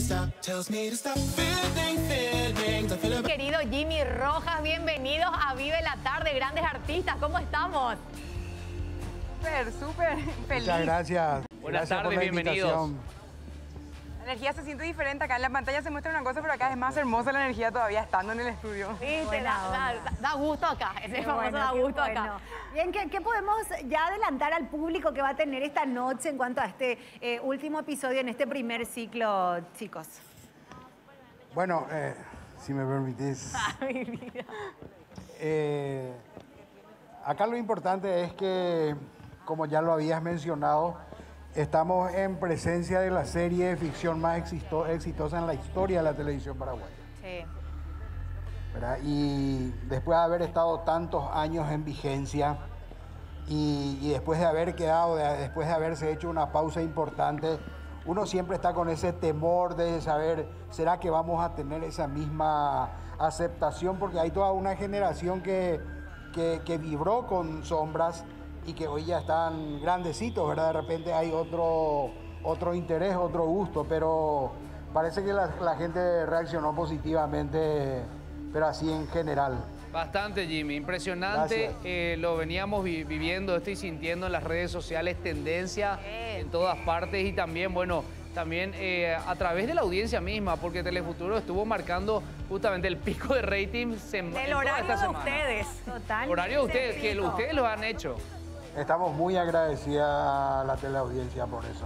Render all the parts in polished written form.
Querido Jimmy Rojas, bienvenidos a Vive la Tarde, grandes artistas, ¿cómo estamos? Súper feliz. Muchas gracias. Buenas tardes, por la bienvenidos. invitación. La energía se siente diferente. Acá en la pantalla se muestra una cosa, pero acá es más hermosa la energía todavía estando en el estudio. Sí, Buena onda. da gusto acá, ese Qué famoso bueno, da qué gusto bueno. acá. Bien, ¿qué podemos ya adelantar al público que va a tener esta noche en cuanto a este último episodio en este primer ciclo, chicos? Bueno, si me permitís. Ay, vida. Acá lo importante es que, como ya lo habías mencionado, estamos en presencia de la serie de ficción más exitosa en la historia de la televisión paraguaya. Sí. ¿Verdad? Y después de haber estado tantos años en vigencia y después de después de haberse hecho una pausa importante, uno siempre está con ese temor de saber, ¿será que vamos a tener esa misma aceptación? Porque hay toda una generación que vibró con Sombras y que hoy ya están grandecitos, ¿verdad? De repente hay otro interés, otro gusto, pero parece que la gente reaccionó positivamente, pero así en general. Bastante, Jimmy, impresionante. Lo veníamos viviendo, estoy sintiendo en las redes sociales tendencia en todas partes y también, bueno, también a través de la audiencia misma, porque Telefuturo estuvo marcando justamente el pico de rating El horario de ustedes. Total. Horario de ustedes, que ustedes lo han hecho. Estamos muy agradecidas a la teleaudiencia por eso.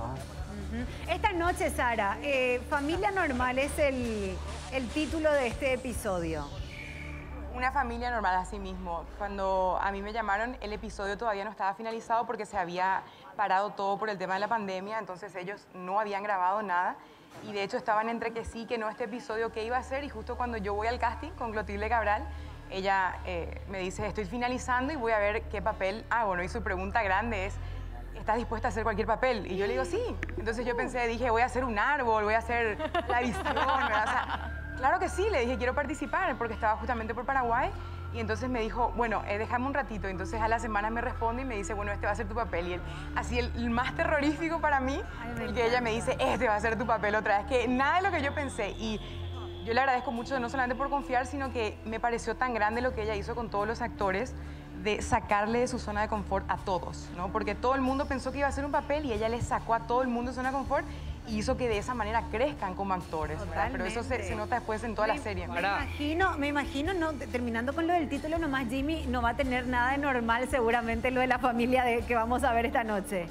Esta noche, Sara, Familia Normal es el título de este episodio. Una familia normal, así mismo. Cuando a mí me llamaron, el episodio todavía no estaba finalizado porque se había parado todo por el tema de la pandemia, entonces ellos no habían grabado nada y de hecho estaban entre que sí, que no este episodio, qué iba a hacer, y justo cuando yo voy al casting con Clotilde Cabral, ella me dice, estoy finalizando y voy a ver qué papel hago, ¿no? Y su pregunta grande es, ¿estás dispuesta a hacer cualquier papel? Y yo le digo, sí. Entonces yo dije, voy a hacer un árbol, voy a hacer la visión, ¿verdad? O sea, claro que sí, le dije, quiero participar, porque estaba justamente por Paraguay. Y entonces me dijo, bueno, déjame un ratito. Entonces a la semana me responde y me dice, bueno, este va a ser tu papel. Y así el más terrorífico para mí, el que ella me dice, este va a ser tu papel otra vez. Que nada de lo que yo pensé. Y yo le agradezco mucho, no solamente por confiar, sino que me pareció tan grande lo que ella hizo con todos los actores, de sacarle de su zona de confort a todos, ¿no? Porque todo el mundo pensó que iba a ser un papel y ella le sacó a todo el mundo de zona de confort y hizo que de esa manera crezcan como actores, ¿verdad? Pero eso se nota después en toda la serie. Me imagino, no, terminando con lo del título nomás, Jimmy, no va a tener nada de normal seguramente lo de la familia que vamos a ver esta noche.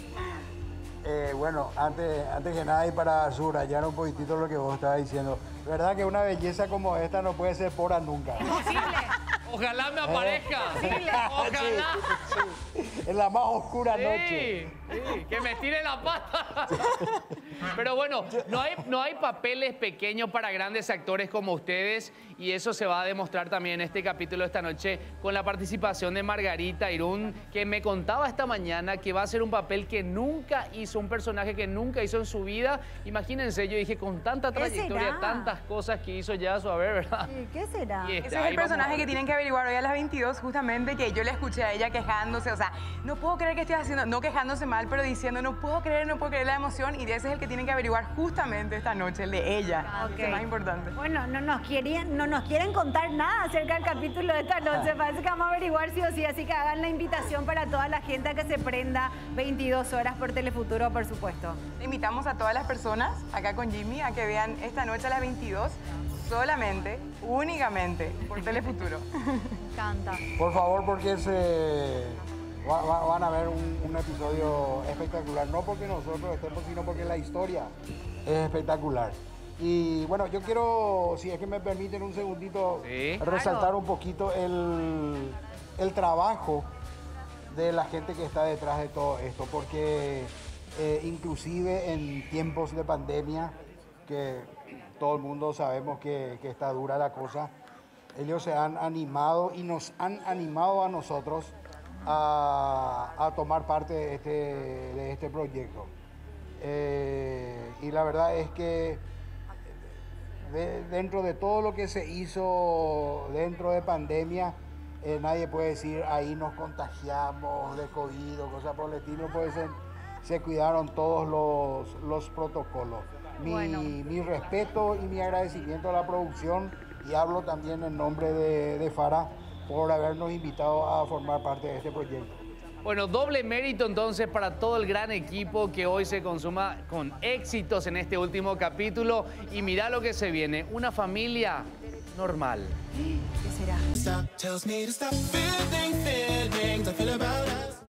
Bueno, antes que nada y para subrayar un poquitito lo que vos estabas diciendo, verdad que una belleza como esta no puede ser pura nunca. Imposible. Ojalá me aparezca. Ojalá. Sí. En la más oscura noche. Sí, que me tire la pata. Pero bueno, no hay papeles pequeños para grandes actores como ustedes y eso se va a demostrar también en este capítulo de esta noche con la participación de Margarita Irún, que me contaba esta mañana que va a ser un papel que nunca hizo, un personaje que nunca hizo en su vida. Imagínense, yo dije, con tanta trayectoria, tantas cosas que hizo ya, a ver, ¿verdad? ¿Qué será? Ese es el personaje que tienen que averiguar hoy a las 22, justamente, que yo le escuché a ella quejándose, o sea, no puedo creer que estoy haciendo, no quejándose mal, pero diciendo, no puedo creer la emoción, y ese es el que tienen que averiguar justamente esta noche, el de ella, que es más importante. Bueno, no nos quieren contar nada acerca del capítulo de esta noche, parece que vamos a averiguar sí o sí, así que hagan la invitación para toda la gente a que se prenda 22 horas por Telefuturo, por supuesto. Invitamos a todas las personas, acá con Jimmy, a que vean esta noche a las 22, solamente, únicamente, por Telefuturo. Me encanta. Por favor, porque van a ver un episodio espectacular, no porque nosotros estemos, sino porque la historia es espectacular. Y bueno, yo quiero, si es que me permiten un segundito, resaltar un poquito el trabajo de la gente que está detrás de todo esto, porque inclusive en tiempos de pandemia, que todo el mundo sabemos que está dura la cosa, ellos se han animado y nos han animado a nosotros a tomar parte de este proyecto. Y la verdad es que dentro de todo lo que se hizo dentro de pandemia, nadie puede decir ahí nos contagiamos de COVID o cosas por el estilo, pues se cuidaron todos los protocolos. mi respeto y mi agradecimiento a la producción, y hablo también en nombre de Fara por habernos invitado a formar parte de este proyecto. Bueno, doble mérito entonces para todo el gran equipo que hoy se consuma con éxitos en este último capítulo. Y mirá lo que se viene, una familia normal. ¿Qué será?